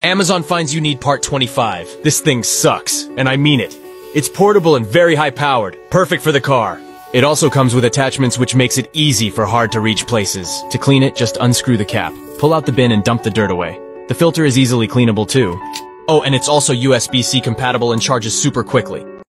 Amazon finds you need part 25. This thing sucks, and I mean it. It's portable and very high-powered, perfect for the car. It also comes with attachments which makes it easy for hard-to-reach places. To clean it, just unscrew the cap, pull out the bin and dump the dirt away. The filter is easily cleanable too. Oh, and it's also USB-C compatible and charges super quickly.